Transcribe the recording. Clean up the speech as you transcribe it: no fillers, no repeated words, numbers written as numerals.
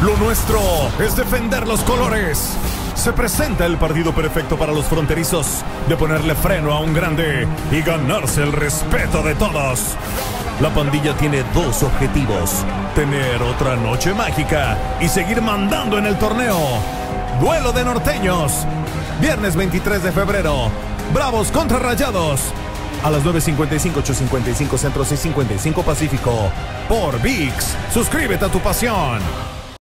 Lo nuestro es defender los colores. Se presenta el partido perfecto para los fronterizos de ponerle freno a un grande y ganarse el respeto de todos. La pandilla tiene dos objetivos: tener otra noche mágica y seguir mandando en el torneo. Duelo de norteños, viernes 23 de febrero, Bravos contra Rayados, a las 9:55, 8:55 Centro, 6:55 Pacífico, por ViX. Suscríbete a tu pasión.